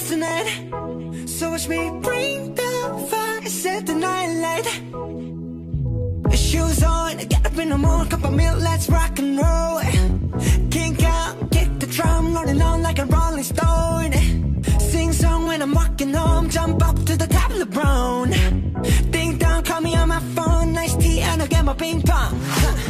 tonight. So watch me bring the fire, set the night light. Shoes on, get up in the morning, cup of milk, let's rock and roll. Kink out, kick the drum, rolling on like a rolling stone. Sing song when I'm walking home, jump up to the top of the brown. Ding dong, call me on my phone, nice tea and I'll get my ping pong.